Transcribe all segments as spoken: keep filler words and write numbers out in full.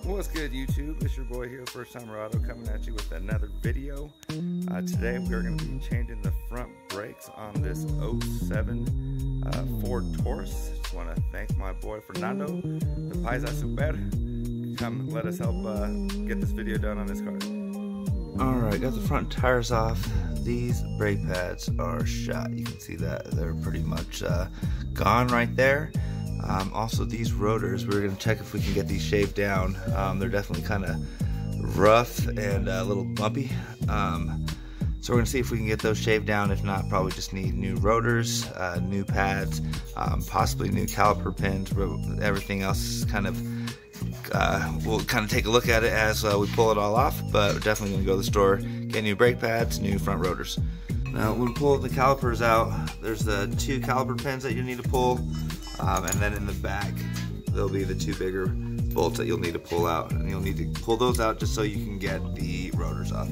What's good, YouTube? It's your boy here, First Timer Auto, coming at you with another video. Uh, today we're going to be changing the front brakes on this oh seven uh, Ford Taurus. Just want to thank my boy Fernando, the Paisa Super. Come let us help uh, get this video done on this car. Alright, got the front tires off. These brake pads are shot. You can see that they're pretty much uh, gone right there. Um, also, these rotors, we're going to check if we can get these shaved down. Um, they're definitely kind of rough and a little bumpy. Um, so we're going to see if we can get those shaved down. If not, probably just need new rotors, uh, new pads, um, possibly new caliper pins. Everything else is kind of, uh, we'll kind of take a look at it as uh, we pull it all off. But we're definitely going to go to the store, get new brake pads, new front rotors. Now, when we pull the calipers out, there's the two caliper pins that you need to pull. Um, and then in the back, there'll be the two bigger bolts that you'll need to pull out. And you'll need to pull those out just so you can get the rotors off.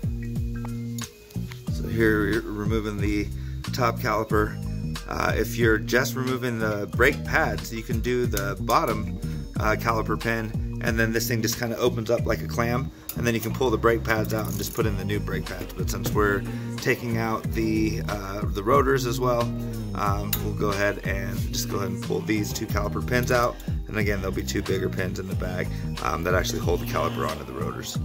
So here, you're removing the top caliper. Uh, if you're just removing the brake pads, you can do the bottom uh, caliper pin, and then this thing just kind of opens up like a clam, and then you can pull the brake pads out and just put in the new brake pads. But since we're taking out the uh, the rotors as well, um, we'll go ahead and just go ahead and pull these two caliper pins out. And again, there'll be two bigger pins in the bag um, that actually hold the caliper onto the rotors.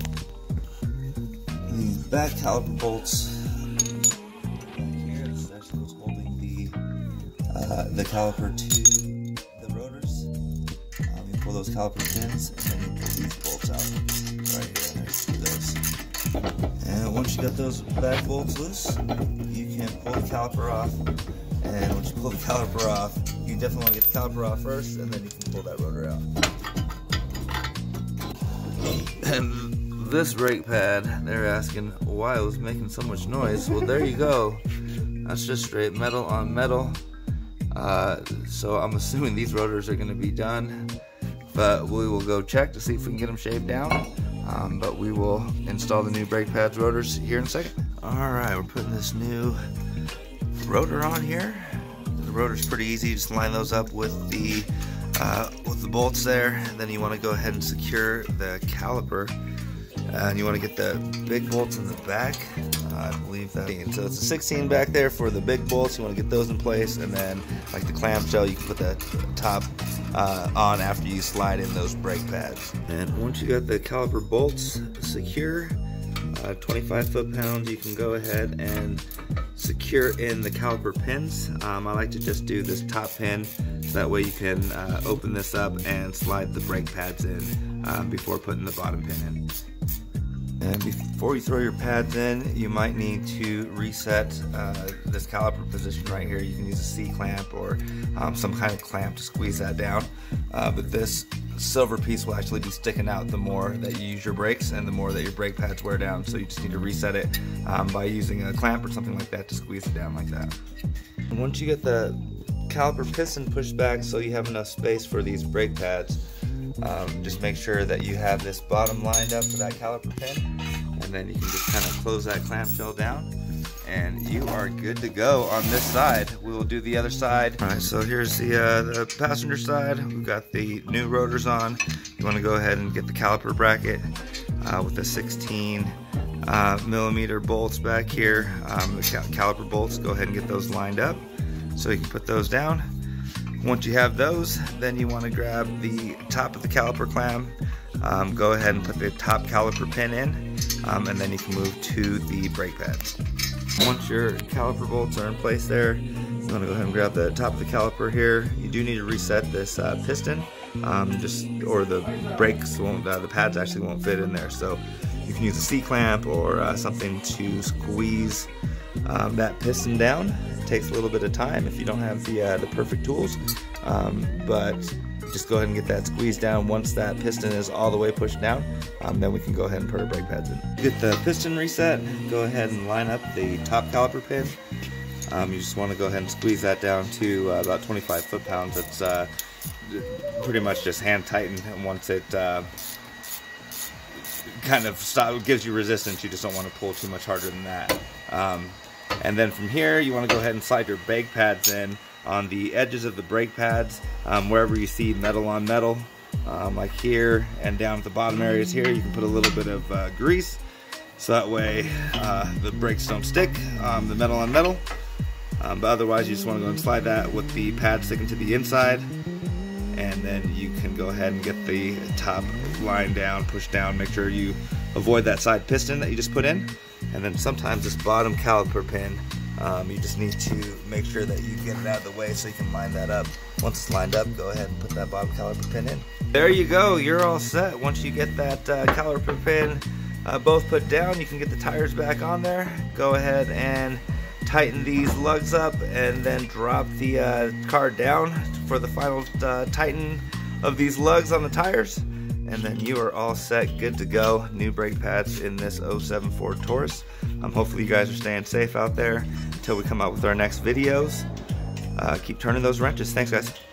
These back caliper bolts here, this is actually what's holding the uh, the caliper to the rotors. Um, you pull those caliper pins, and then you pull these bolts out right here. And there's those. And once you got those back bolts loose, you can pull the caliper off. And once you pull the caliper off, you definitely want to get the caliper off first, and then you can pull that rotor out. And this brake pad, they're asking why it was making so much noise. Well, there you go. That's just straight metal on metal. Uh, so I'm assuming these rotors are going to be done, but we will go check to see if we can get them shaved down. Um, but we will install the new brake pads rotors here in a second. Alright, we're putting this new rotor on here. The rotor's pretty easy, just line those up with the uh, with the bolts there, and then you want to go ahead and secure the caliper, and you want to get the big bolts in the back. uh, I believe that, so it's a sixteen back there for the big bolts. You want to get those in place, and then like the clamshell, you can put the top uh, on after you slide in those brake pads. And once you got the caliper bolts secure, Uh, twenty-five foot-pounds, you can go ahead and secure in the caliper pins. Um, I like to just do this top pin, so that way you can uh, open this up and slide the brake pads in um, before putting the bottom pin in. And before you throw your pads in, you might need to reset uh, this caliper position right here. You can use a C-clamp or um, some kind of clamp to squeeze that down. Uh, but this silver piece will actually be sticking out the more that you use your brakes and the more that your brake pads wear down. So you just need to reset it um, by using a clamp or something like that to squeeze it down like that. And once you get the caliper piston pushed back so you have enough space for these brake pads, Um, just make sure that you have this bottom lined up to that caliper pin, and then you can just kind of close that clamshell down, and you are good to go on this side. We will do the other side. Alright, so here's the, uh, the passenger side. We've got the new rotors on. You want to go ahead and get the caliper bracket uh, with the sixteen uh, millimeter bolts back here. Um, the cal caliper bolts, go ahead and get those lined up so you can put those down. Once you have those, then you want to grab the top of the caliper clamp, um, go ahead and put the top caliper pin in, um, and then you can move to the brake pads. Once your caliper bolts are in place there, you want to go ahead and grab the top of the caliper here. You do need to reset this uh, piston, um, just or the brakes won't, uh, the pads actually won't fit in there. So you can use a C-clamp or uh, something to squeeze um, that piston down. Takes a little bit of time if you don't have the uh, the perfect tools, um, but just go ahead and get that squeezed down. Once that piston is all the way pushed down, um, then we can go ahead and put our brake pads in. Get the piston reset, go ahead and line up the top caliper pin. Um, you just want to go ahead and squeeze that down to uh, about twenty-five foot-pounds. It's uh, pretty much just hand tightened, and once it uh, kind of stop, gives you resistance, you just don't want to pull too much harder than that. Um, And then from here, you want to go ahead and slide your brake pads in on the edges of the brake pads, um, wherever you see metal on metal. Um, like here and down at the bottom areas here, you can put a little bit of uh, grease, so that way uh, the brakes don't stick, um, the metal on metal. Um, but otherwise, you just want to go and slide that with the pad sticking to the inside, and then you can go ahead and get the top line down, push down, make sure you avoid that side piston that you just put in. And then sometimes this bottom caliper pin, um, you just need to make sure that you get it out of the way so you can line that up. Once it's lined up, go ahead and put that bottom caliper pin in. There you go, you're all set. Once you get that uh, caliper pin uh, both put down, you can get the tires back on there. Go ahead and tighten these lugs up and then drop the uh, car down for the final uh, tighten of these lugs on the tires, and then you are all set, good to go. New brake pads in this oh seven Ford Taurus. Um, hopefully you guys are staying safe out there until we come out with our next videos. Uh, keep turning those wrenches. Thanks, guys.